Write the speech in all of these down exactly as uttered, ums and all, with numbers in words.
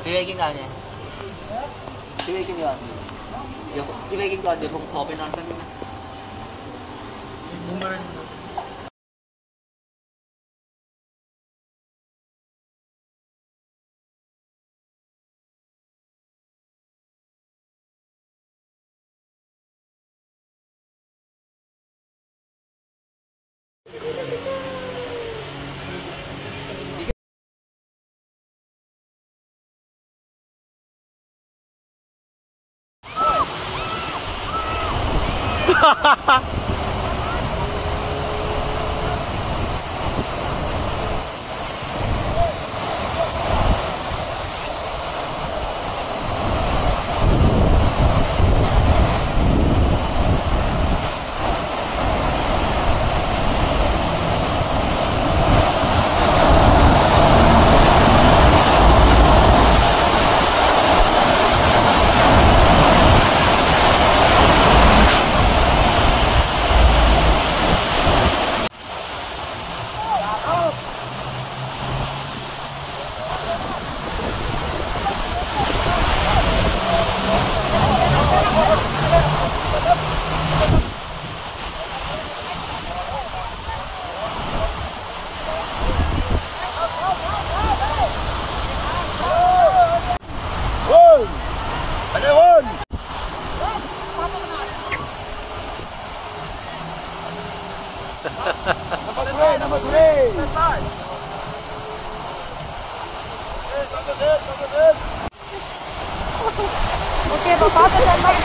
พี่เวกินก่อนไงพี่เวกินก่อนเดี๋ยวพี่เวกินก่อนเดี๋ยวผมขอไปนอนแป๊บนึงนะ Oke, Bapak terima.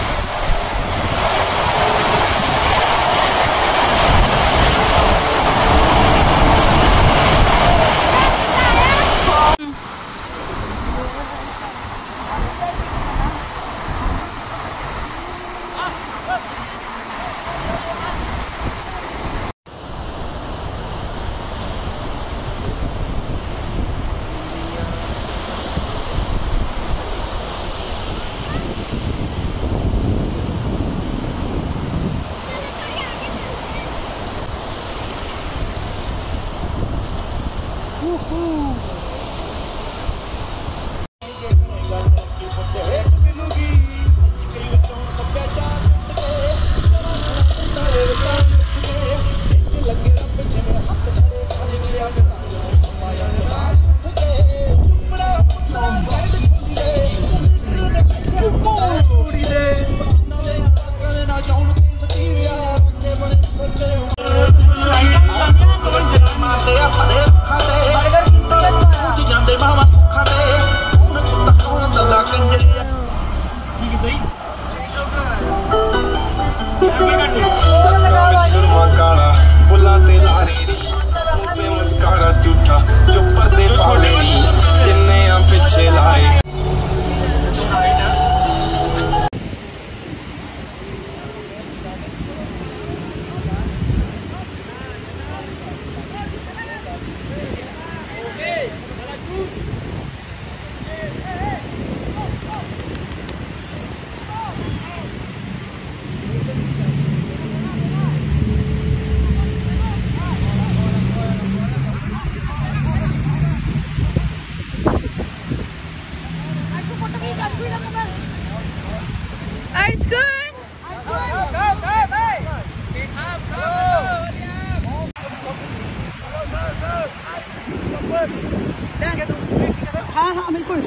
हाँ हाँ बिल्कुल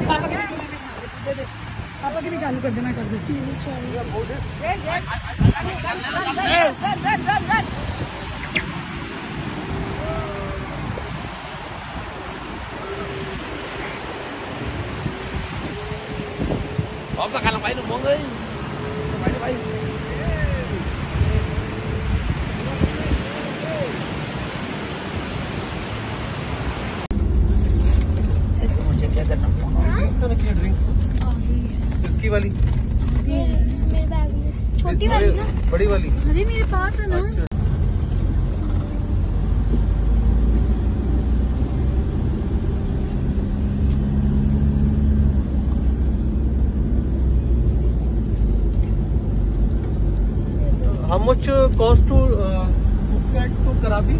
पापा की भी चालू कर देना कर देती Bóp ra khăn là phải được mọi người. Phải phải. ऐसे मुझे क्या करना पड़ेगा? इस तरह की ड्रिंक्स इसकी वाली मेरे बैग में छोटी वाली ना बड़ी वाली अरे मेरे पास है ना How much uh, cost to uh, Phuket to Krabi?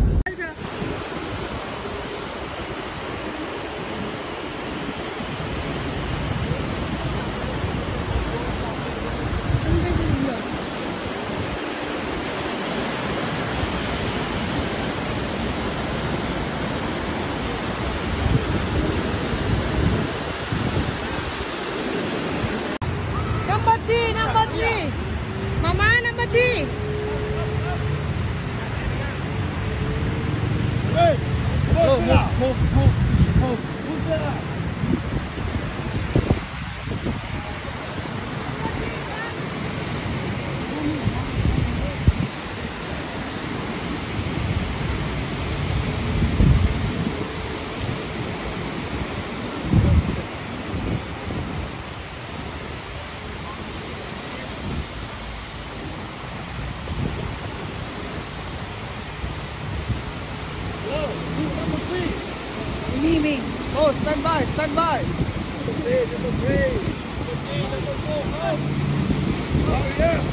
Me, me. Oh, stand by, stand by. Three, number three. Okay, number four, up. Oh, yeah.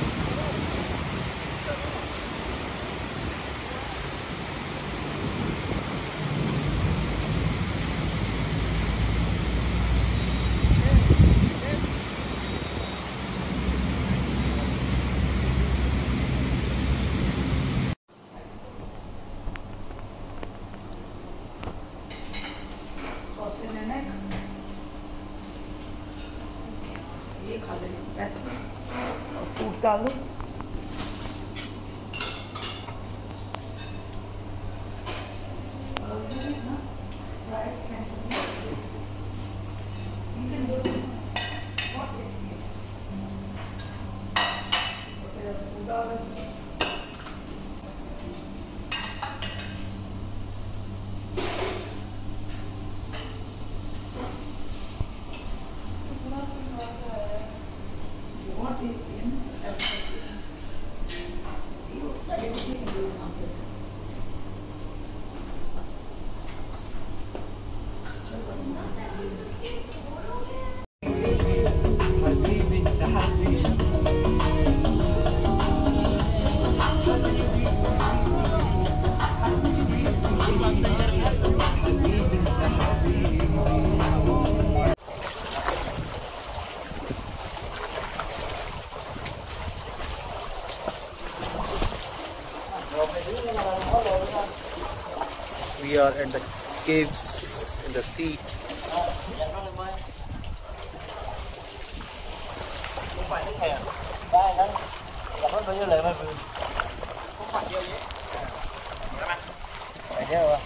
Fruit डाल दो। We are at the caves in the sea. Không phải nước hèn. Đây đây. Cảm ơn bao nhiêu lời mày vừa. Không phải nhiều vậy. Phải chứ rồi.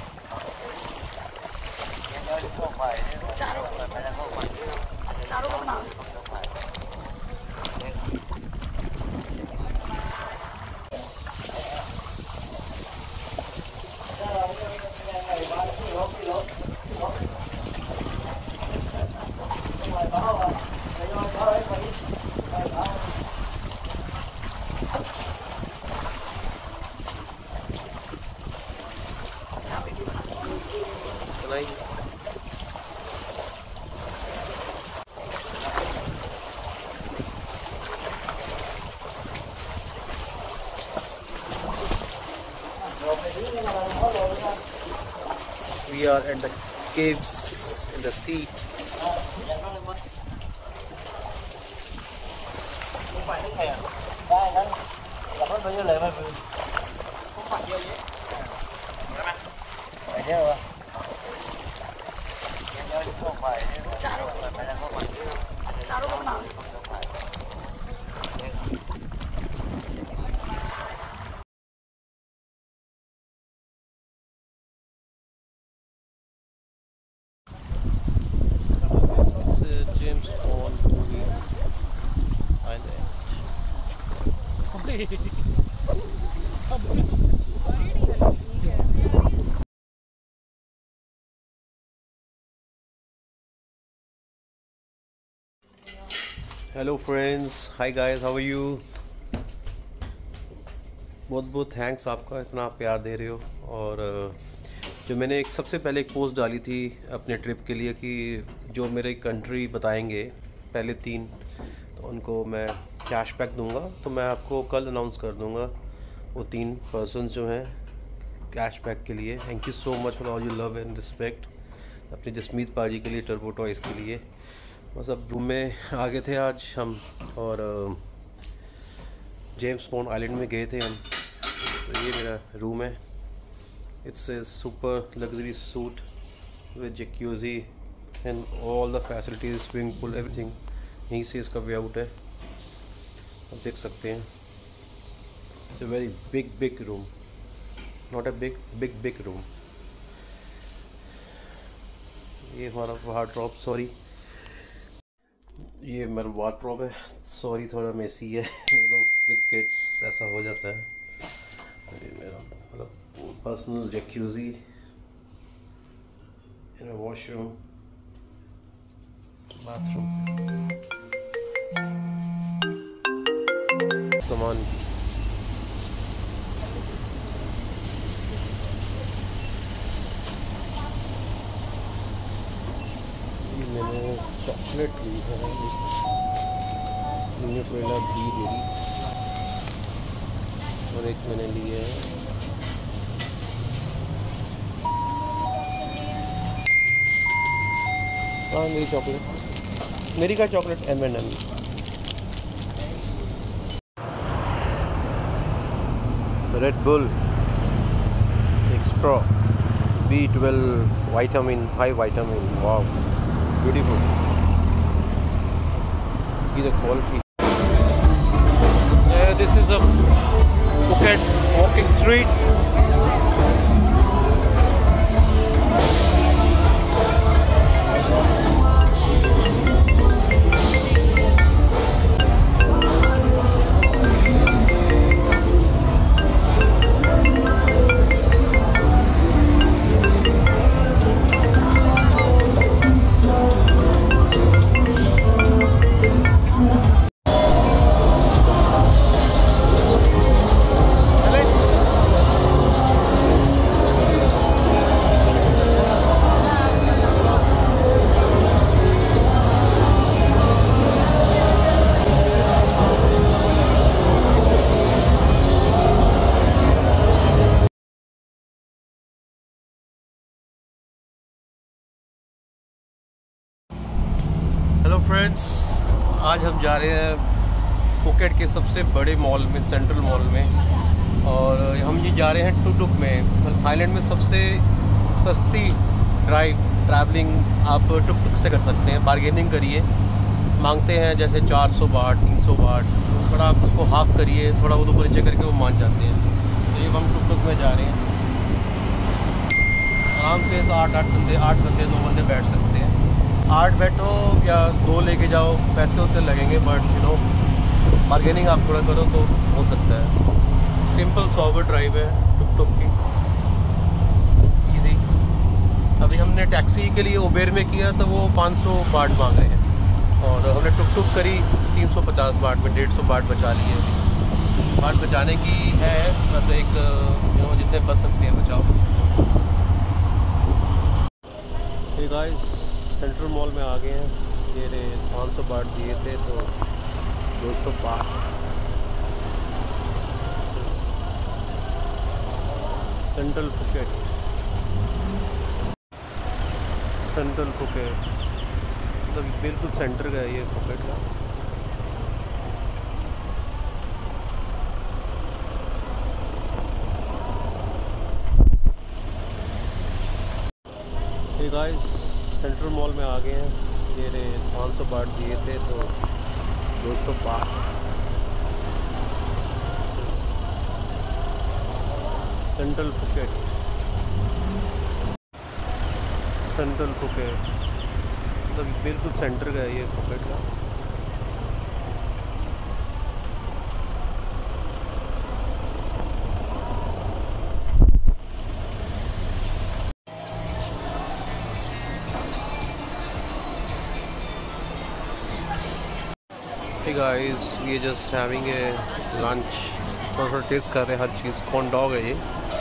Nhớ không phải. Chả đâu phải là không phải. Chả đâu không nào. We are at the caves in the sea. Không phải nước hèn. Đây đây. Cảm ơn bao nhiêu lời mày vừa. Không phải nhiều vậy. Phải chứ rồi. Nhớ không phải. Chả đâu phải là không phải. Chả đâu không nào. James Bond movie Island. Hello friends, hi guys, how are you? बहुत बहुत thanks आपका इतना प्यार दे रहे हो। और जो मैंने एक सबसे पहले एक पोस्ट डाली थी अपने ट्रिप के लिए कि जो मेरे कंट्री बताएंगे पहले तीन, तो उनको मैं कैश बैक दूंगा। तो मैं आपको कल अनाउंस कर दूंगा वो तीन पर्सन जो हैं कैश बैक के लिए। Thank you so much for all you love and respect. अपने जसमीत पाजी के लिए, टर्बो टॉयज़ के लिए। बस अब रूम में आ गए थे आज हम, और जेम्स बॉन्ड आइलैंड में गए थे हम। तो ये मेरा रूम है। It's a super luxury suite with jacuzzi and all the facilities, swimming pool, everything. यहीं से इसका वे आउट है, आप देख सकते हैं। It's a very big big room, not a big big big room. ये हमारा वार्डरोब, सॉरी ये मेरा वार्डरोब है, सॉरी थोड़ा मेसी है विद किड्स ऐसा हो जाता है। ये मेरा मतलब पर्सनल जैक्यूजी, वॉशरूम, बाथरूम, सामान। मैंने चॉकलेट ली है, न्यूट्रेला घी ले ली, और एक मैंने ली है हाँ मेरी चॉकलेट, मेरी का chocolate M and M. Red Bull extra B twelve vitamin, high vitamin, wow beautiful. See the quality. Uh, this is a Phuket walking street. Hello friends, आज हम जा रहे हैं फुकेट के सबसे बड़े मॉल में, सेंट्रल मॉल में, और हम ये जा रहे हैं टुक टुक में। मतलब थाईलैंड में सबसे सस्ती ड्राइव ट्रैवलिंग आप टुक टुक से कर सकते हैं। बार्गेनिंग करिए, मांगते हैं जैसे चार सौ बाट, तीन सौ बाट, थोड़ा आप उसको हाफ करिए, थोड़ा वो ऊपर नीचे करके वो मान जाते हैं। तो ये हम टुक टुक में जा रहे हैं, आराम से आठ आठ बंदे आठ बंदे दो बंदे बैठ सकते हैं। आठ बैठो या दो लेके जाओ, पैसे उतने लगेंगे, बट यू नो बार्गेनिंग आप थोड़ा करो तो हो सकता है। सिंपल सॉबर ड्राइव है टुक टुक की, इजी। अभी हमने टैक्सी के लिए उबेर में किया तो वो पाँच सौ बाट मांग रहे हैं, और हमने टुक टुक करी तीन सौ पचास बाट में, डेढ़ सौ बाट बचा लिए। बाट बचाने की है, मतलब एक यू नो जितने बच सकते हैं बचाओ। हे गाइस, सेंट्रल मॉल में आ गए हैं। ये रे पाँच सौ बाट दिए थे तो दो सौ बाट। सेंट्रल फुकेट, सेंट्रल फुकेट मतलब बिल्कुल सेंटर का है ये फुकेट का। हे गाइस, सेंट्रल मॉल में आ गए हैं। ये रे पाँच सौ बाट दिए थे तो दो सौ बाट। सेंट्रल फुकेट, सेंट्रल फुकेट मतलब बिल्कुल सेंटर का है ये फुकेट का। Hey guys, we are just having a lunch। थोड़ा टेस्ट कर रहे हैं हर चीज़। कॉर्न डॉग है ये,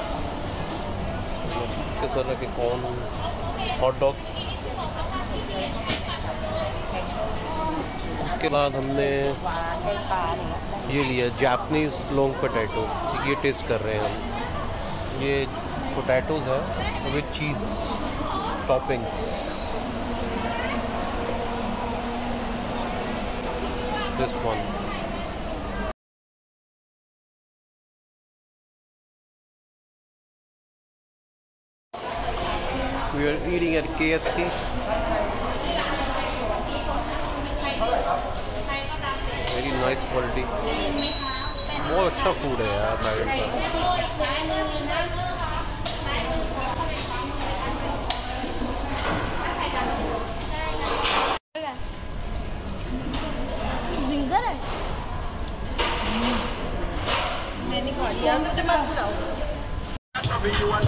किस तरह के कॉर्न हॉट डॉग। उसके बाद हमने ये लिया जापनीज़ लॉन्ग पोटैटो, ये टेस्ट कर रहे हैं हम। ये पोटैटोज़ है with cheese toppings. This one we are eating at K F C। Very nice quality, बहुत अच्छा फूड है यार थाईलैंड का।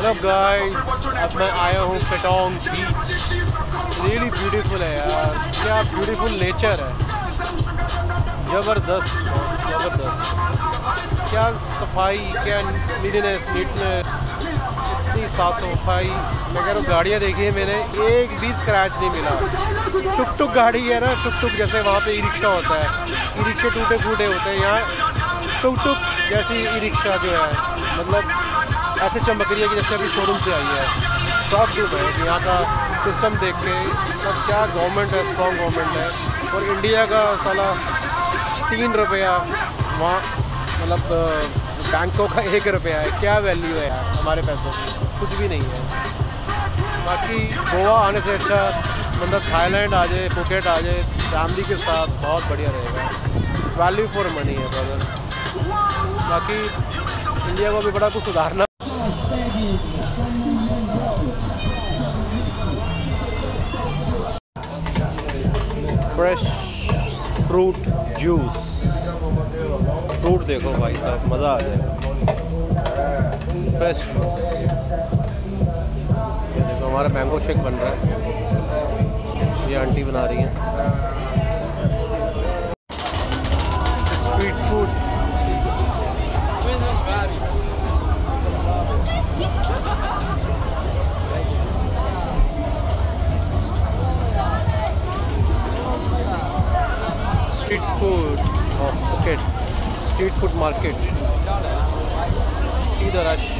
मतलब गाइस, अब मैं आया हूँ पेटोंग बीच। रियली ब्यूटीफुल है यार, क्या ब्यूटीफुल नेचर है, ज़बरदस्त ज़बरदस्त। क्या सफाई, क्या नीटनेस नीटनेस इतनी साफ़ सफाई। मैं कह रहा हूँ गाड़ियाँ देखी है मैंने, एक भी स्क्रैच नहीं मिला। टुक टुक गाड़ी है ना, टुक टुक जैसे वहाँ पे ई रिक्शा होता है, ई रिक्शे टूटे फूटे होते हैं, यहाँ टुक टुक जैसी ई रिक्शा जो है मतलब ऐसे चमक रही है कि जैसे अभी शोरूम से आई है। शॉक जो है कि यहाँ का सिस्टम देख के सब, क्या गवर्नमेंट है, स्ट्रॉन्ग गवर्नमेंट है। और इंडिया का साला तीन रुपया वहाँ मतलब बैंकों का एक रुपया है, क्या वैल्यू है यार हमारे पैसों की, कुछ भी नहीं है। बाकी गोवा आने से अच्छा मतलब थाईलैंड आ जाए, फुकेट आ जाए फैमिली के साथ, बहुत बढ़िया रहेगा। वैल्यू फॉर मनी है ब्रदर। बाकी इंडिया को भी बड़ा कुछ सुधारना। फ्रेश फ्रूट जूस, फ्रूट देखो भाई साहब, मज़ा आ जाएगा। फ्रेश ये देखो हमारा मैंगो शेक बन रहा है, ये आंटी बना रही हैं। Street food, street food of Phuket, street food market, see the rush.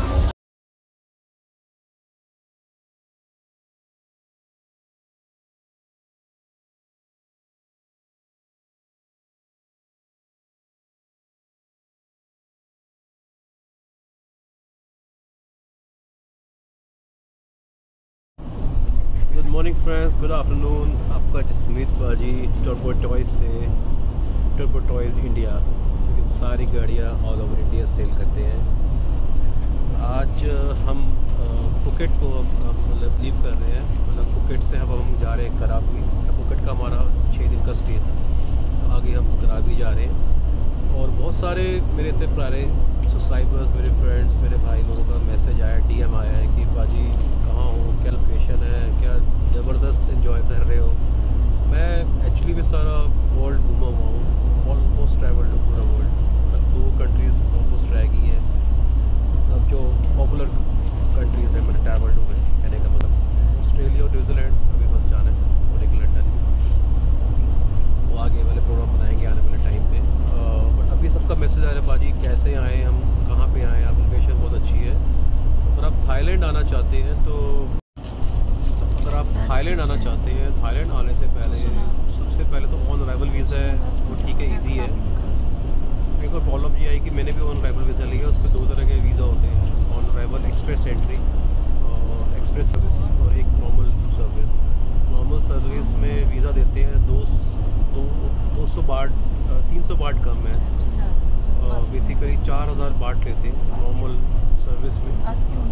Good morning friends, good afternoon. आपका जसमीत बाजी टर्बो टॉयज़ से, टर्बो टॉयज़ इंडिया, क्योंकि सारी गाड़ियाँ ऑल ओवर इंडिया सेल करते हैं। आज हम फुकेट को मतलब लीव कर रहे हैं, मतलब फुकेट से अब हम जा रहे हैं करावी। फुकेट का हमारा छः दिन का स्टे था, तो आगे हम करावी जा रहे हैं। और बहुत सारे मेरे इतने प्यारे सब्सक्राइबर्स, मेरे फ्रेंड्स, मेरे भाई लोगों का मैसेज आया, डीएम आया है कि बाजी कहाँ हो, क्या लोकेशन है, क्या ज़बरदस्त एंजॉय कर रहे हो। मैं एक्चुअली भी सारा वर्ल्ड घूमा हुआ हूँ, ऑलमोस्ट ट्रैवल टू पूरा वर्ल्ड। अब दो कंट्रीज़ ऑलमोस्ट रह गई हैं, अब जो पॉपुलर कंट्रीज़ हैं मैंने ट्रैवल टू में, कहने का मतलब ऑस्ट्रेलिया और न्यूजीलैंड अभी बस जाना है, और एक लंदन। वो आगे वाले प्रोग्राम बनाएंगे आने वाले टाइम पे। बट अभी सबका मैसेज आ रहा है बाजी कैसे आएँ हम, कहाँ पे आएँ, आप लोकेशन बहुत अच्छी है। अगर आप थाईलैंड आना चाहते हैं तो अगर आप थाईलैंड आना चाहते हैं, थाईलैंड आने से पहले सबसे पहले तो ऑन अराइवल वीज़ा है, वो ठीक है, इजी है। एक और प्रॉब्लम ये आई कि मैंने भी ऑन अराइवल वीज़ा लिया, उस पर दो तरह के वीज़ा होते हैं, ऑन अराइवल एक्सप्रेस एंट्री और एक्सप्रेस सर्विस, और एक नॉर्मल सर्विस। नॉर्मल सर्विस में वीज़ा देते हैं दो दो दो सौ बाट, तीन सौ बाट कम है, बेसिकली चार हज़ार बाट लेते हैं नॉर्मल सर्विस में।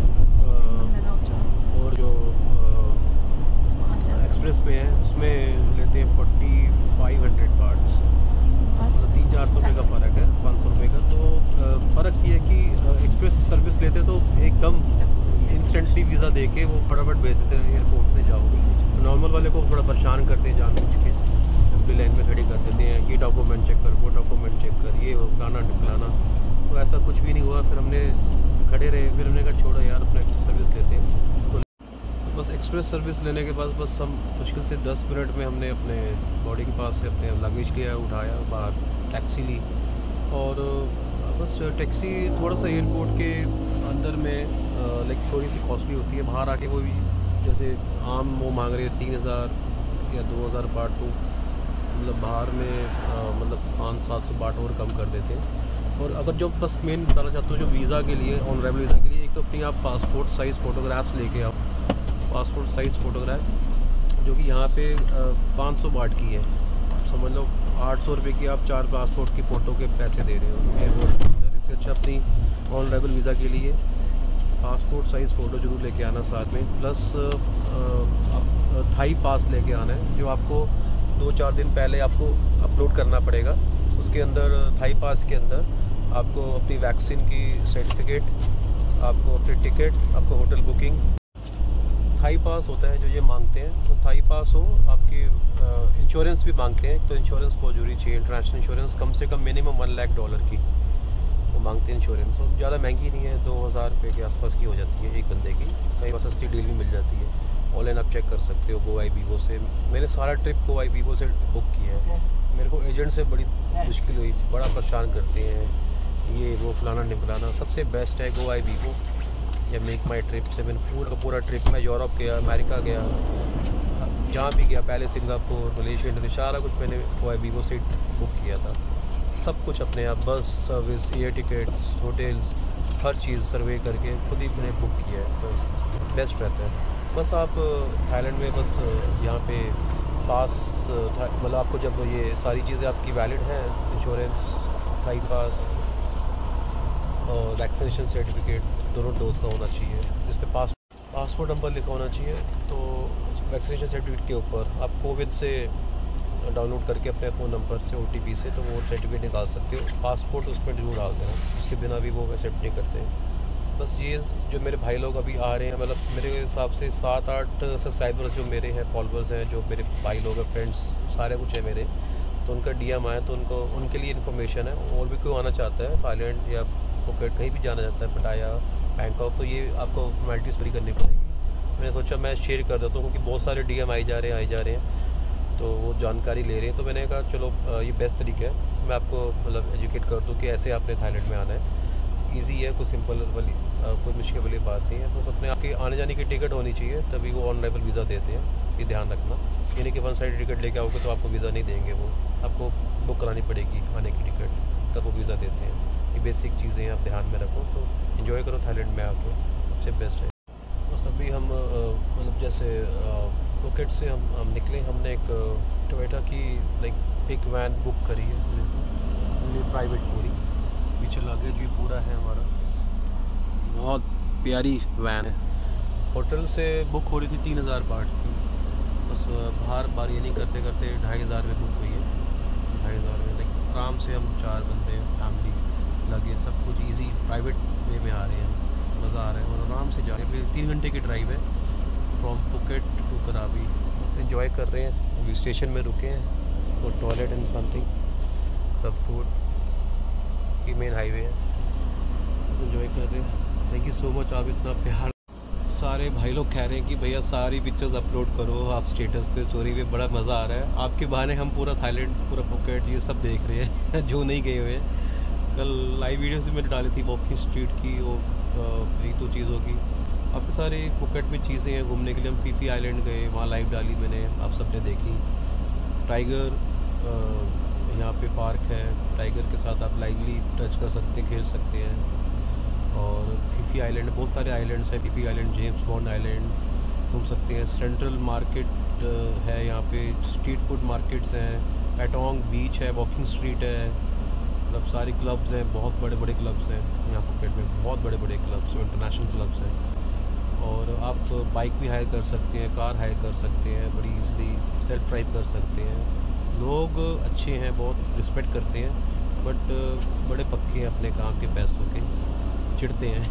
और जो एक्सप्रेस में है उसमें लेते हैं फोर्टी फाइव हंड्रेड बाट्स, मतलब तीन चार सौ रुपये का फ़र्क है, पाँच सौ रुपये का। तो फ़र्क ये है कि एक्सप्रेस सर्विस लेते तो एकदम इंस्टेंटली वीज़ा दे के वो फटाफट भेज देते हैं एयरपोर्ट से जाओ। नॉर्मल वाले को थोड़ा परेशान करते हैं जानबूझ के, भी लाइन में खड़ी कर देते हैं, ये डॉक्यूमेंट चेक कर, वो डॉक्यूमेंट चेक कर, ये वो फलाना ढिकलाना। तो ऐसा कुछ भी नहीं हुआ, फिर हमने खड़े रहे, फिर हमने कहा छोड़ो यार अपना एक्सप्रेस सर्विस लेते हैं। तो बस एक्सप्रेस सर्विस लेने के बाद बस हम मुश्किल से दस मिनट में हमने अपने बॉडी के पास से अपने लगेज लिया, उठाया, बाहर टैक्सी ली, और बस टैक्सी थोड़ा सा एयरपोर्ट के अंदर में लाइक थोड़ी सी कॉस्टली होती है। बाहर आके वो भी जैसे आम वो मांग रहे हैं तीन हज़ार या दो हज़ार बाट, तो मतलब बाहर में आ, मतलब पाँच सात सौ बाट और कम कर देते हैं। और अगर जो बस मेन बताना चाहता हूँ जो वीज़ा के लिए, ऑन अराइवल वीज़ा के लिए, एक तो अपनी आप पासपोर्ट साइज़ फ़ोटोग्राफ्स लेके आओ, पासपोर्ट साइज़ फ़ोटोग्राफ जो कि यहाँ पे पाँच सौ बाट की है, समझ लो आठ सौ रुपये की आप चार पासपोर्ट की फ़ोटो के पैसे दे रहे हो एयरपोर्ट के अंदर। इससे अच्छा अपनी ऑन अराइवल वीज़ा के लिए पासपोर्ट साइज़ फ़ोटो जरूर लेके आना साथ में, प्लस थाई पास लेके आना है, जो आपको दो चार दिन पहले आपको अपलोड करना पड़ेगा। उसके अंदर थाई पास के अंदर आपको अपनी वैक्सीन की सर्टिफिकेट आपको अपनी टिकट, आपको होटल बुकिंग, थाई पास होता है जो ये मांगते हैं। तो थाई पास हो, आपकी इंश्योरेंस भी मांगते हैं। तो इंश्योरेंस बहुत जरूरी चाहिए, इंटरनेशनल इंश्योरेंस कम से कम मिनिमम वन लाख डॉलर की वो मांगते हैं इंश्योरेंस। और ज़्यादा महंगी नहीं है, दो हज़ार रुपये के आसपास की हो जाती है एक बंदे की। कई बार सस्ती डील भी मिल जाती है। ऑनलाइन आप चेक कर सकते हो गो आई बीवो से। मैंने सारा ट्रिप गो आई बीवो से बुक किया है। मेरे को एजेंट से बड़ी मुश्किल हुई, बड़ा परेशान करते हैं ये वो फलाना निकलाना। सबसे बेस्ट है गो आई बीवो या मेक माई ट्रिप से। मैंने पूरा पूरा ट्रिप में यूरोप गया, अमेरिका गया, जहाँ भी गया, पहले सिंगापुर, मलेशिया, इंडोनेशिया, सारा कुछ मैंने गो आई बीवो से बुक किया था। सब कुछ अपने आप, bus service, air tickets, hotels, हर चीज़ सर्वे करके खुद ही मैंने बुक किया है। तो बेस्ट रहता है। बस आप थाईलैंड में बस यहाँ पे पास, मतलब आपको जब ये सारी चीज़ें आपकी वैलिड हैं, इंश्योरेंस, थाई पास और वैक्सीनेशन सर्टिफिकेट दोनों डोज का होना चाहिए, जिस पे पास पासपोर्ट नंबर लिखा होना चाहिए। तो वैक्सीनेशन सर्टिफिकेट के ऊपर आप कोविड से डाउनलोड करके अपने फ़ोन नंबर से ओ टी पी से तो वो सर्टिफिकेट निकाल सकते हो। पासपोर्ट उस पर जरूर डाल देना, उसके बिना भी वो एक्सेप्ट नहीं करते। बस ये जो मेरे भाई लोग अभी आ रहे हैं, मतलब मेरे हिसाब से सात आठ सब्सक्राइबर्स जो मेरे हैं, फॉलोअर्स हैं, जो मेरे भाई लोग हैं, फ्रेंड्स सारे कुछ है मेरे, तो उनका डी एम आया तो उनको उनके लिए इन्फॉर्मेशन है। और भी कोई आना चाहता है थाईलैंड या फुकेट कहीं भी जाना चाहता है, पटाया, बैंकॉक, तो ये आपको फॉर्मेलिटीज़ पूरी करनी पड़ेगी। मैंने सोचा मैं शेयर कर देता हूँ क्योंकि बहुत सारे डी एम आई जा रहे हैं आई जा रहे हैं तो वो जानकारी ले रहे हैं। तो मैंने कहा चलो ये बेस्ट तरीका है, मैं आपको मतलब एजुकेट कर दूँ कि ऐसे आपने थाईलैंड में आना है। इजी है, कोई सिंपल वाली कोई मुश्किल वाली बात नहीं है। बस अपने आपकी आने जाने की टिकट होनी चाहिए, तभी वो ऑन अराइवल वीज़ा देते हैं, ये ध्यान रखना। यानी कि वन साइड टिकट लेके आओगे तो आपको वीज़ा नहीं देंगे, वो आपको बुक करानी पड़ेगी आने की टिकट, तब वो वीज़ा देते हैं। ये बेसिक चीज़ें हैं, आप ध्यान में रखो। तो इन्जॉय करो थाईलैंड में आके, सबसे बेस्ट है। बस अभी हम मतलब जैसे फुकेट से हम हम निकले, हमने एक टोयोटा की लाइक बिग वैन बुक करी है, प्राइवेट पूरी। पीछे लगे जो पूरा है हमारा, बहुत प्यारी वैन है। होटल से बुक हो रही थी तीन हज़ार बाट की, बस बाहर बार ये नहीं करते करते ढाई हज़ार में बुक हुई है। ढाई हज़ार में लाइक आराम से हम चार बंदे फैमिली लगे, सब कुछ इजी प्राइवेट वे में आ रहे हैं, मज़ा आ रहा है और आराम से जा रहे हैं। फिर तीन घंटे की ड्राइव है फ्रॉम फुकेट टू करावी। बस इंजॉय कर रहे हैं। अभी स्टेशन में रुके हैं फॉर टॉयलेट एंड समथिंग, सब फूड, ये मेन हाईवे है। बस इंजॉय कर रहे हैं। थैंक यू सो मच, आप इतना प्यार। सारे भाई लोग कह रहे हैं कि भैया सारी पिक्चर्स अपलोड करो आप स्टेटस पे, स्टोरी पे, बड़ा मज़ा आ रहा है आपके बहाने। हम पूरा थाईलैंड, पूरा फुकेट ये सब देख रहे हैं जो नहीं गए हुए हैं। कल लाइव वीडियोस भी मैंने डाली थी वॉकिंग स्ट्रीट की, वो एक दो चीज़ों की। काफ़ी सारे फुकेट में चीज़ें हैं घूमने के लिए। हम फीफी आइलैंड गए, वहाँ लाइव डाली मैंने, आप सब ने देखी। टाइगर यहाँ पे पार्क है, टाइगर के साथ आप लाइवली टच कर सकते हैं, खेल सकते हैं। और फीफी आइलैंड, बहुत सारे आइलैंड्स हैं। Phi Phi island, James Bond island घूम सकते हैं। सेंट्रल मार्केट है यहाँ पे, स्ट्रीट फूड मार्केट्स हैं। पैटोंग बीच है, वॉकिंग स्ट्रीट है, मतलब सारे क्लब्स हैं, बहुत बड़े बड़े क्लब्स हैं यहाँ फुकेट में, बहुत बड़े बड़े क्लब्स हैं, इंटरनेशनल क्लब्स हैं। और आप बाइक भी हायर कर सकते हैं, कार हायर कर सकते हैं, बड़ी ईज़िली सेल्फ ड्राइव कर सकते हैं। लोग अच्छे हैं, बहुत रिस्पेक्ट करते हैं, बट बड़े पक्के हैं अपने काम के, पैसों के, चिढ़ते हैं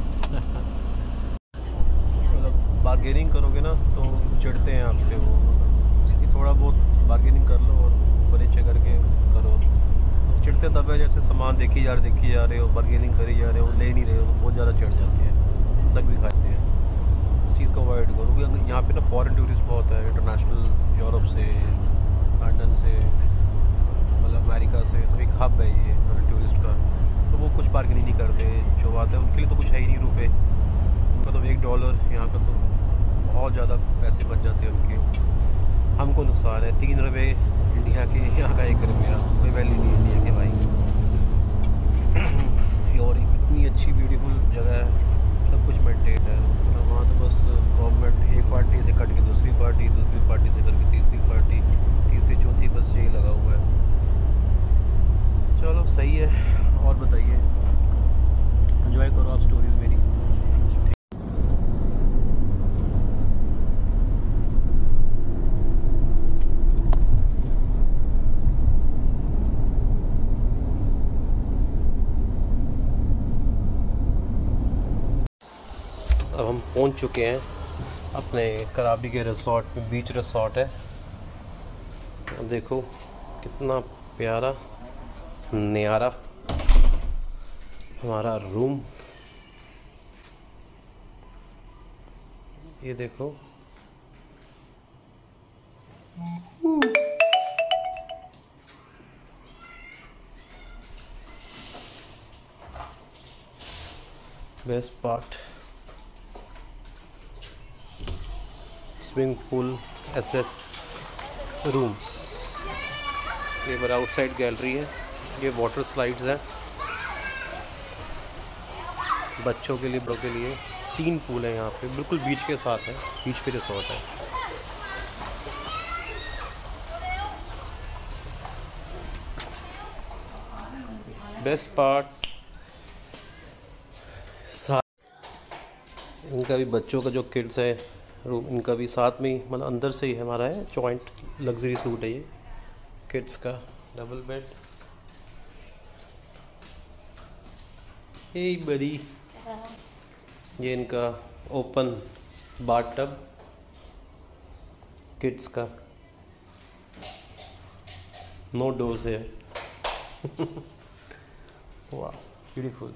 मतलब बार्गेनिंग करोगे ना तो चिढ़ते हैं आपसे वो, इसकी थोड़ा बहुत बार्गेनिंग कर लो और ऊपर नीचे करके करो। चिढ़ते तब है जैसे सामान देखी जा रहे देखी जा रहे हो, बार्गेनिंग करी जा रहे हो, ले नहीं रहे हो, तो बहुत ज़्यादा चिढ़ जाते हैं, तक भी खाते हैं। इस चीज़ को अवॉइड करो क्योंकि यहाँ पे ना फॉरेन टूरिस्ट बहुत है, इंटरनेशनल, यूरोप से, लंदन से, मतलब अमेरिका से। तो एक हब है ये टूरिस्ट का, तो वो कुछ बार्गेनिंग नहीं करते। जो बात है उनके लिए तो कुछ है ही नहीं रुपए, उनका तो एक डॉलर, यहाँ का तो बहुत ज़्यादा पैसे बच जाते हैं उनके। हमको नुकसान है, तीन रुपये इंडिया के, यहाँ का एक रुपया, कोई वैल्यू नहीं इंडिया के भाई। और इतनी अच्छी ब्यूटीफुल जगह है, सब कुछ मेंटेन है। मतलब वहाँ तो बस गवर्नमेंट एक पार्टी से कट के दूसरी पार्टी, दूसरी पार्टी से करके तीसरी पार्टी, तीसरी चौथी, बस यही लगा हुआ है। चलो सही है। और बताइए, एंजॉय करो आप स्टोरीज़ मेरी। पहुंच चुके हैं अपने कराबी के रिसोर्ट में। बीच रिसोर्ट है, देखो कितना प्यारा न्यारा हमारा रूम। ये देखो best part, swimming pool, SS rooms. ये मेरा आउटसाइड गैलरी है। ये वाटर स्लाइड्स हैं बच्चों के लिए, बड़ों के लिए। तीन पूल हैं यहाँ पे, बिल्कुल बीच के साथ है, बीच पे रिसोर्ट है। बेस्ट पार्ट इनका भी, बच्चों का जो किड्स है रूम, इनका भी साथ में ही, मतलब अंदर से ही हमारा है। जॉइंट लग्जरी सूट है ये किड्स का, डबल बेड। हे बड़ी, ये इनका ओपन बाथटब किड्स का, नो डोर्स है। वाह ब्यूटीफुल।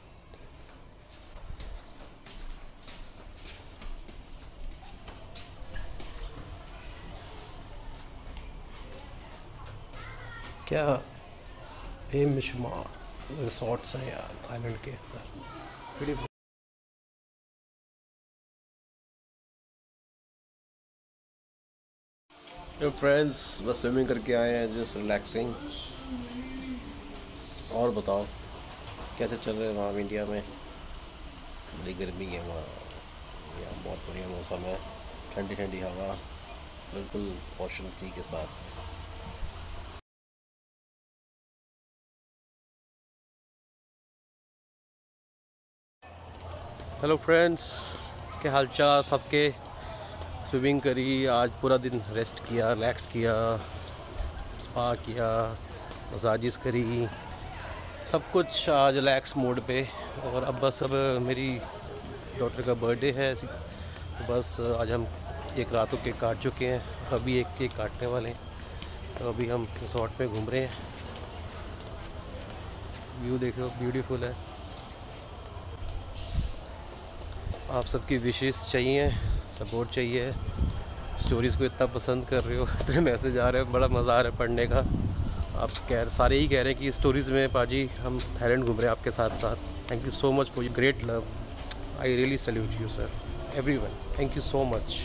क्या बेमिशुमार रिसोर्ट्स हैं यार थाईलैंड के अंदर। तो फ्रेंड्स बस स्विमिंग करके आए हैं, जस्ट रिलैक्सिंग। और बताओ कैसे चल रहे हैं वहाँ इंडिया में? बड़ी गर्मी है वहाँ, यहाँ बहुत बढ़िया मौसम है, ठंडी ठंडी हवा, बिल्कुल ओशन सी के साथ। हेलो फ्रेंड्स, क्या हालचाल सबके? स्विमिंग करी, आज पूरा दिन रेस्ट किया, रिलैक्स किया, स्पा किया, मसाजिस करी, सब कुछ आज रिलैक्स मोड पे। और अब बस अब मेरी डॉटर का बर्थडे है, तो बस आज हम एक रात को केक काट चुके हैं, अभी एक केक काटने वाले हैं। तो अभी हम रिसोर्ट पे घूम रहे हैं। व्यू देखो ब्यूटीफुल है। आप सबकी विशेस चाहिए, सपोर्ट चाहिए। स्टोरीज़ को इतना पसंद कर रहे हो, इतने मैसेज आ रहे हैं, बड़ा मज़ा आ रहा है पढ़ने का। आप कह सारे ही कह रहे हैं कि स्टोरीज़ में पाजी हम थाईलैंड घूम रहे हैं आपके साथ साथ। Thank you so much for your great love. I really salute you sir, everyone. Thank you so much.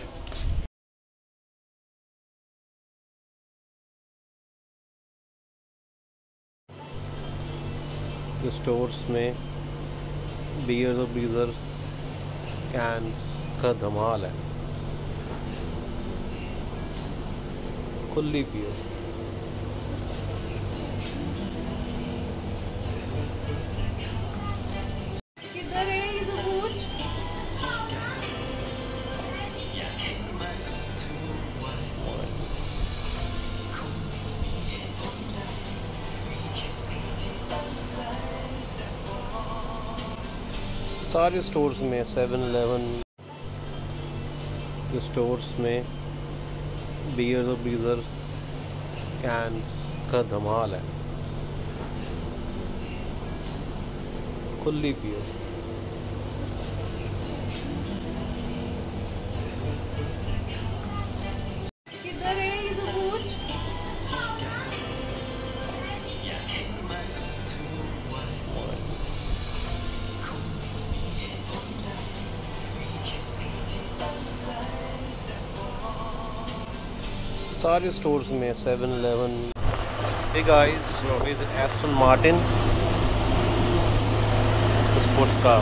Stores में बियर और ब्रीजर कैन का धमाल है, खुली पियो। किधर है ये तो पूछ। सारे स्टोर्स में, सेवन इलेवन स्टोर्स में बियर और ब्रीजर कैन का धमाल है, खुली पियो। किधर है ये तो पूछ। सारे स्टोर्स में, seven eleven. Hey guys, is Aston Martin sports car.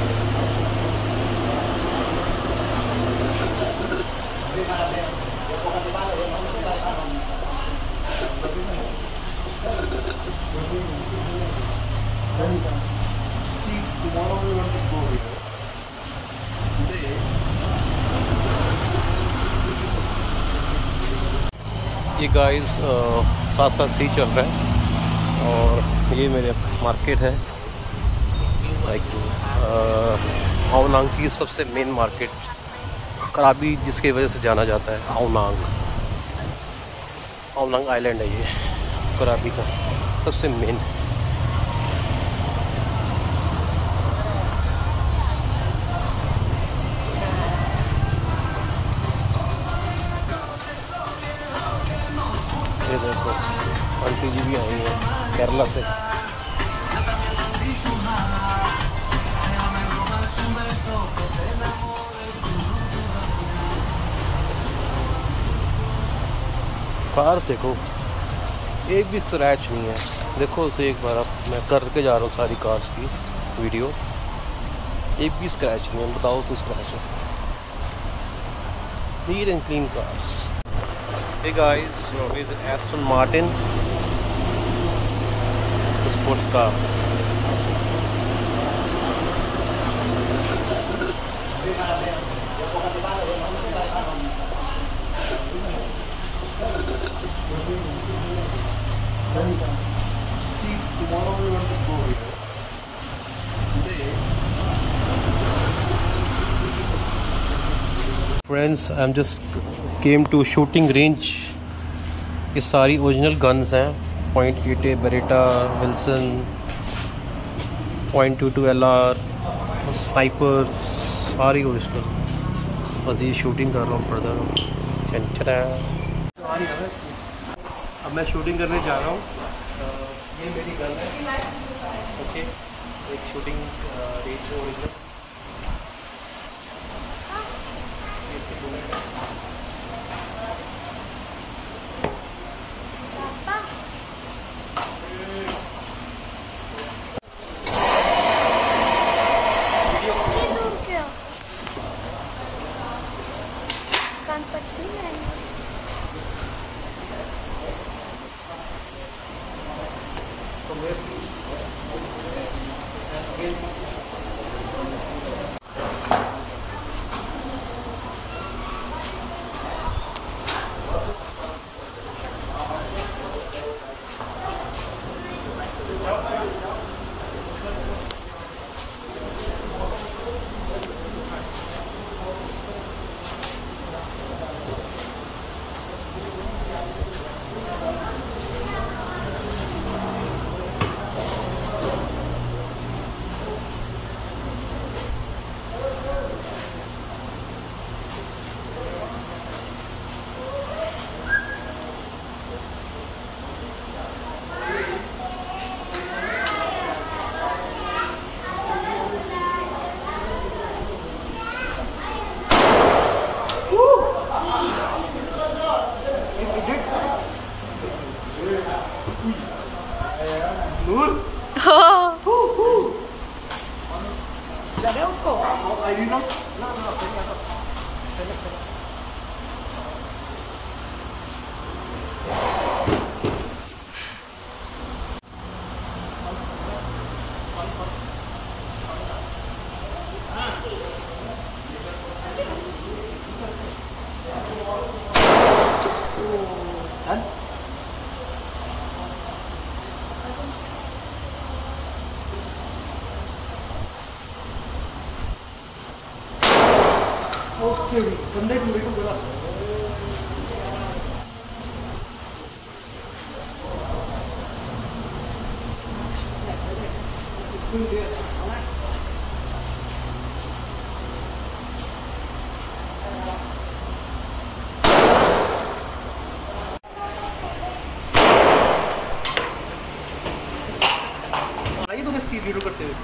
ये गाइस साथ साथ सी चल रहा है। और ये मेरे मार्केट है, लाइक हाओ नांग की सबसे मेन मार्केट कराबी जिसकी वजह से जाना जाता है, आओनांग आओनांग आइलैंड है ये कराबी का सबसे मेन। ये देखो आंटी जी भी आई हैं केरला से। कार देखो एक भी स्क्रैच नहीं है, देखो उसे एक बार। अब मैं करके जा रहा हूँ सारी कार्स की वीडियो, एक भी स्क्रैच नहीं है। बताओ तो स्क्रैच है। Neat and clean cars. Hey guys, so this is Aston Martin sports car. Friends, I'm just came to shooting range। ये सारी ओरिजिनल गन्स हैं, point eight a Beretta, Wilson, point two two L R, snipers, सारी original. बस ये shooting कर रहा हूँ brother. चंचरा अब मैं शूटिंग करने जा रहा हूँ। ये मेरी गन है, ओके। एक शूटिंग रेंज ओरिजिनल। आइए तो इसकी वीडियो करते हुए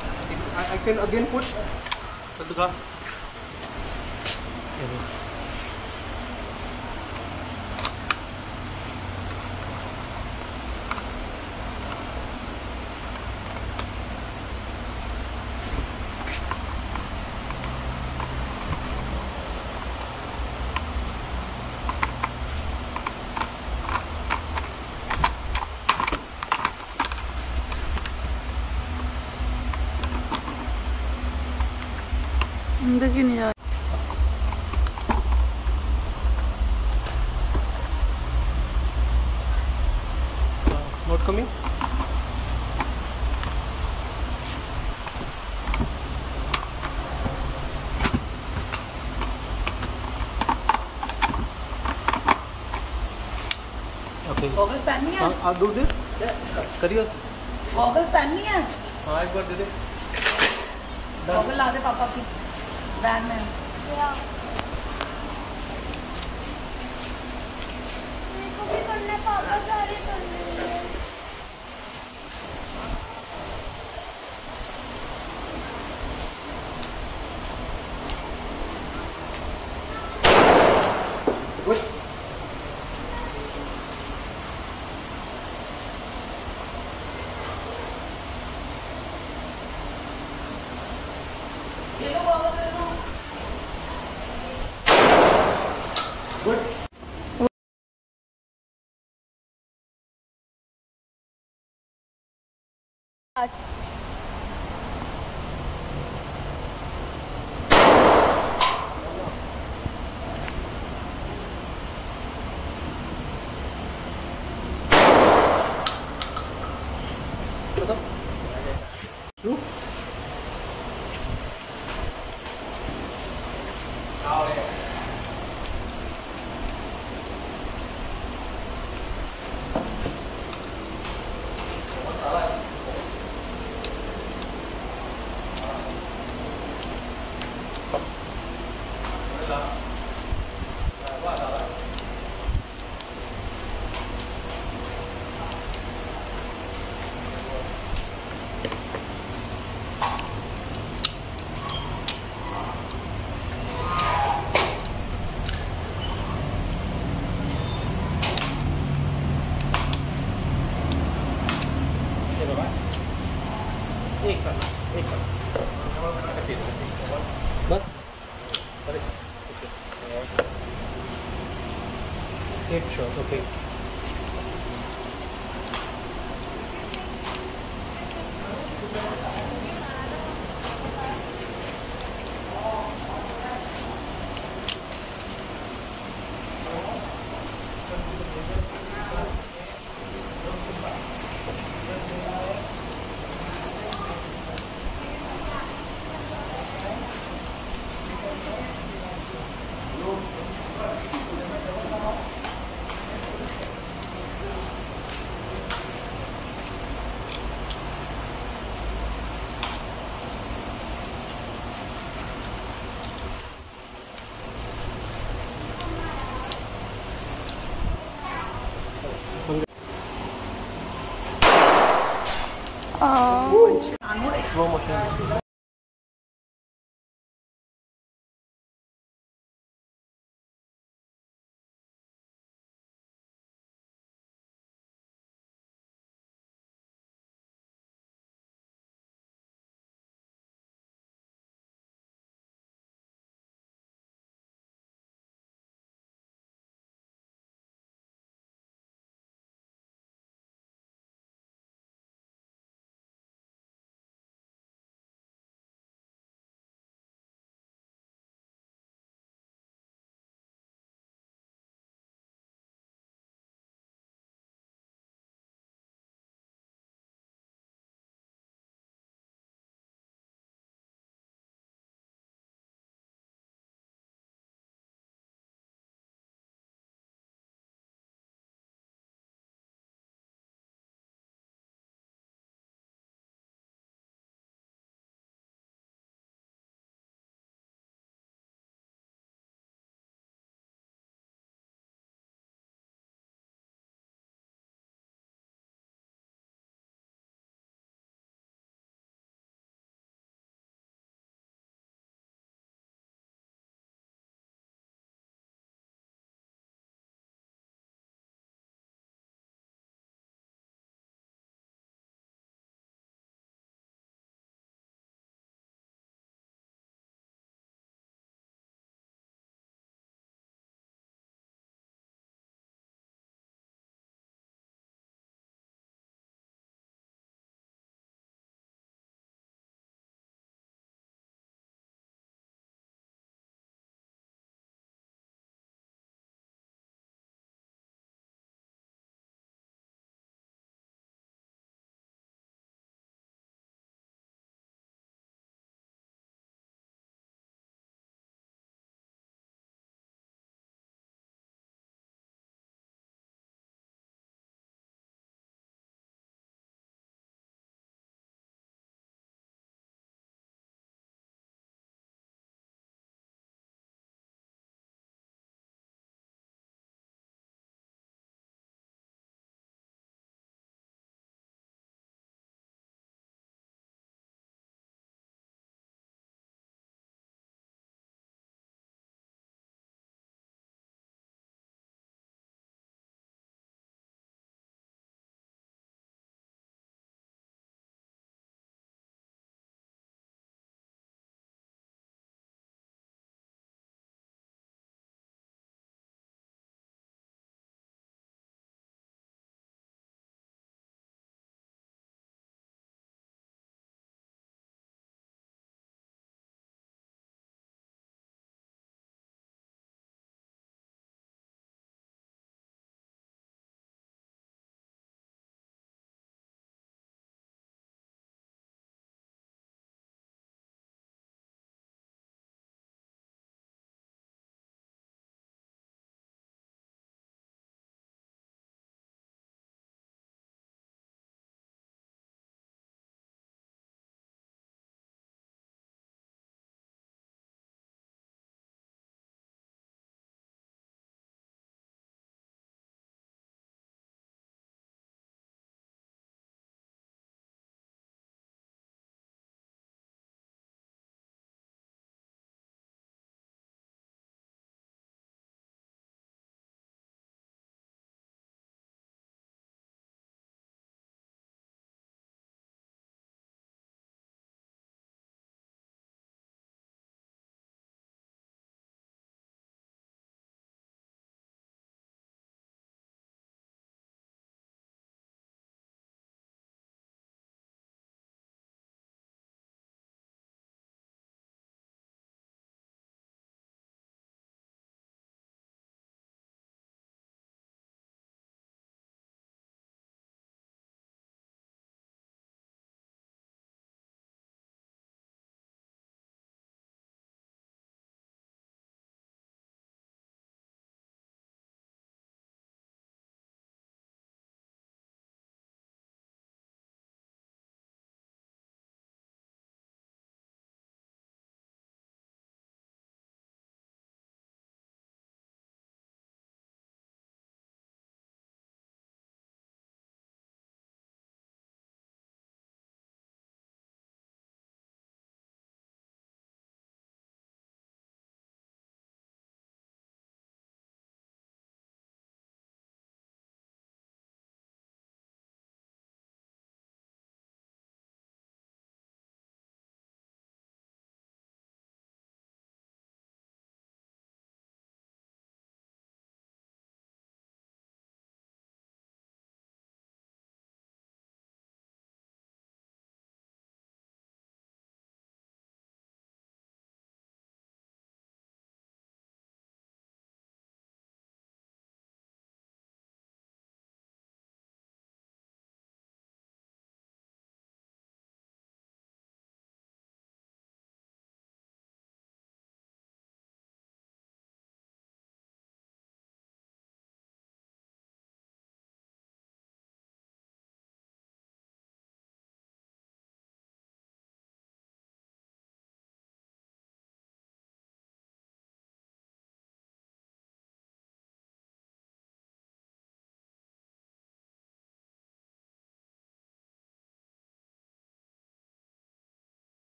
आई कैन अगेन पुश दिखा। अंदर क्यों नहीं जा Not coming? ओके गॉगल्स पहननी है? हाँ डू दिस करियो। गॉगल्स पहननी है? हाँ एक बार दे दे। गॉगल ला दे पापा की बैग में। या मेरे को भी करना है, पापा सारे करने हैं। ये लो गॉगल ले लो। गुड। शुरू। एक करना एक करना बस एक shot okay. Slow motion.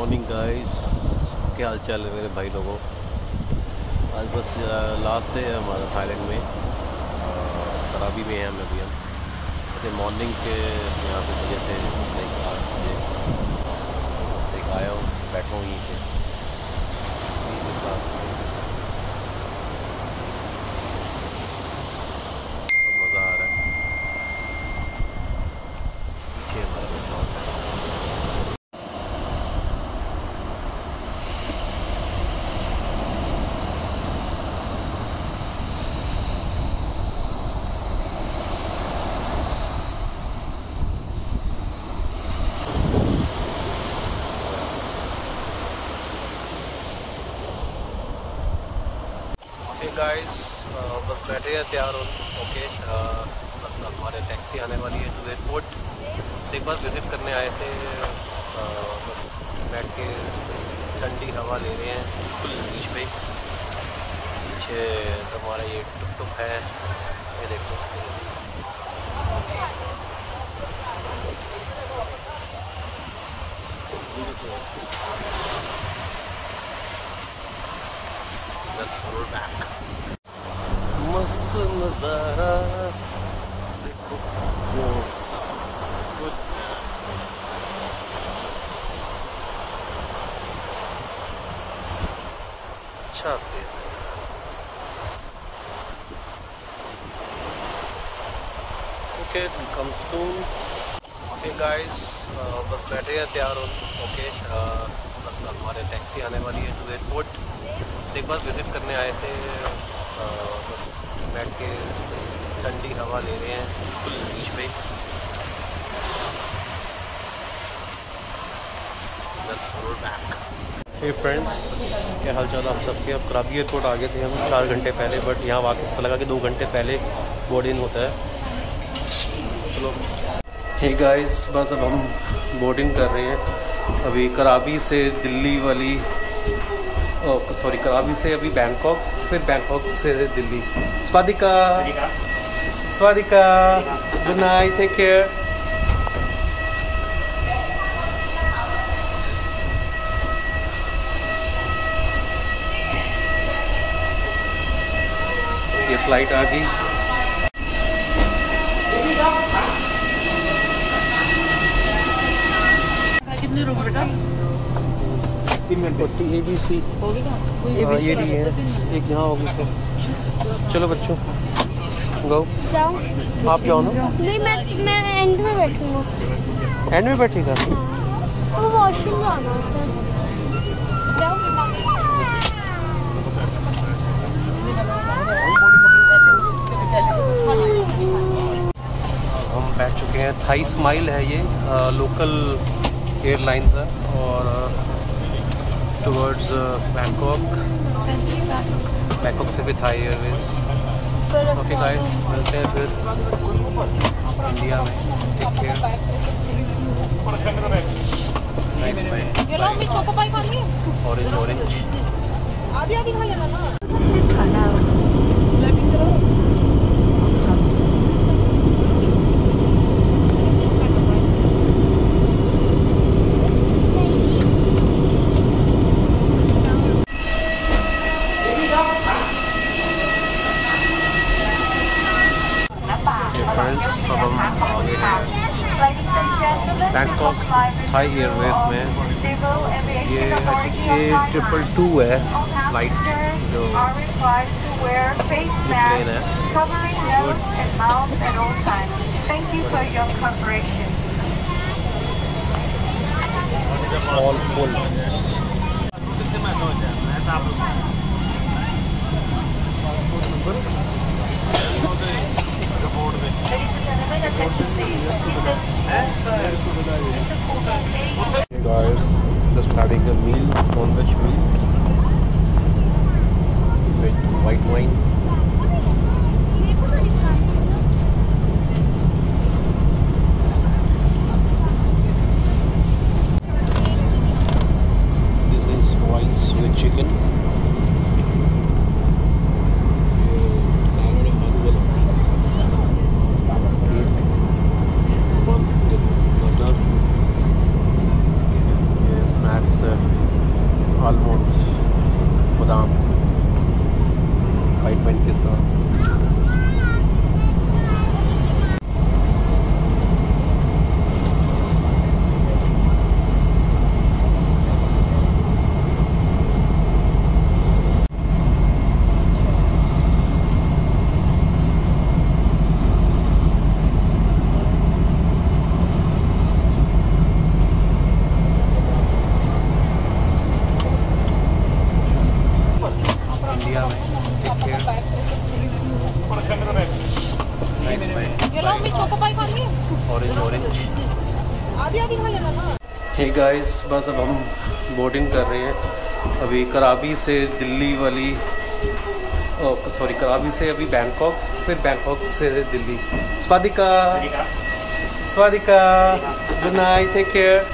Morning guys, क्या हाल चाल है मेरे भाई लोगों। आज बस लास्ट डे है हमारा थाईलैंड में, कराबी में हैं हम अभी। हम जैसे मॉर्निंग के यहाँ पे बजे थे एक आठ बजे, से आया हूँ, बैठा हूँ यहीं पे। मज़ा आ रहा है। पीछे हमारा रिसोर्ट है। गाइस बस बैठे हैं, तैयार हो ओके। बस हमारे टैक्सी आने वाली है टू एयरपोर्ट। एक बार विज़िट करने आए थे, आ, बस बैठ के ठंडी हवा ले रहे हैं बिल्कुल बीच पे। पीछे हमारा ये टुक टुक है, ये देखो। मस्त नज़ारा देखो, अच्छा प्लेस है। Okay, come soon. Okay guys, बस बैठे हैं, तैयार हो ओके। बस हमारे टैक्सी आने वाली है टू एयरपोर्ट। एक बार विज़िट करने आए थे, आ, बस बैठ के ठंडी हवा ले रहे हैं बिल्कुल बीच पे। हे फ्रेंड्स, क्या हाल चाल आप सबके। अब कराबी एयरपोर्ट आ गए थे हम चार घंटे पहले, बट यहाँ वाक़ पता लगा कि दो घंटे पहले बोर्डिंग होता है। चलो हे गाइस, बस अब हम बोर्डिंग कर रहे हैं। अभी कराबी से दिल्ली वाली, सॉरी कराबी से अभी बैंकॉक, फिर बैंकॉक से दिल्ली। स्वादिका स्वादिका गुड नाइट, टेक केयर। ये फ्लाइट आ गई। कितने रुपए बेटा? तीन घंटे ए बी सी ये भी है, एक यहाँ होगी। चलो बच्चों गो, जाओ। आप जाओ ना। नहीं, मैं मैं एंड में बैठूंगा। एंड में बैठेगा? वो वॉशरूम जाना होता है। जाओ। हम बैठ चुके हैं। थाई स्माइल है ये, आ, लोकल एयरलाइंस है और टुवर्ड्स बैंकॉक। बैंकॉक से भी थाई एयरवेज। ओके गाइस, मिलते हैं फिर इंडिया में। Take care, nice bye. Orange orange आधी आधी खा लेना ना। फ्रेंड्स, अब हम आगे हैं बैंकॉक थाई एयरवेज में। ये I think a triple two है फ्लाइट जो प्लेन है। All full. Guys, just having a meal, non-veg meal with white wine. Hey guys, बस अब हम बोर्डिंग कर रहे हैं। अभी कराबी से दिल्ली वाली, सॉरी कराबी से अभी बैंकॉक, फिर बैंकॉक से दिल्ली। स्वादिका, स्वादिका, गुड नाइट, टेक केयर।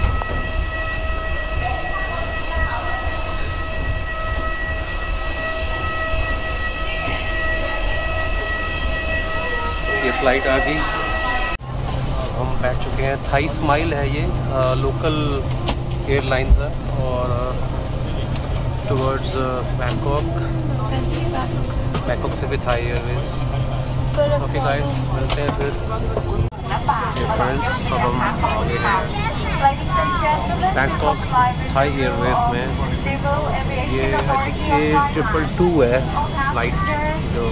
ये फ्लाइट आ गई, हम बैठ चुके हैं। थाई स्माइल है ये, लोकल एयरलाइंस है और टुवर्ड्स बैंकॉक, बैंकॉक से भी थाई एयरवेज। ओके गाइस, मिलते हैं फिर। फ्रेंड्स, अब हम आगे हैं बैंकॉक थाई एयरवेज में। ये आई थिंक ये ट्रिपल टू है फ्लाइट जो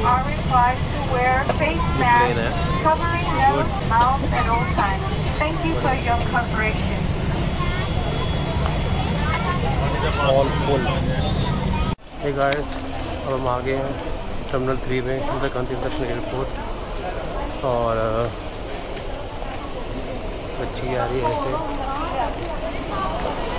प्लेन है। All full. हे गाइस, अब हम आगे हैं टर्मिनल थ्री में, इंदिरा गांधी इंटरनेशनल एयरपोर्ट। और बच्ची आ रही है ऐसे।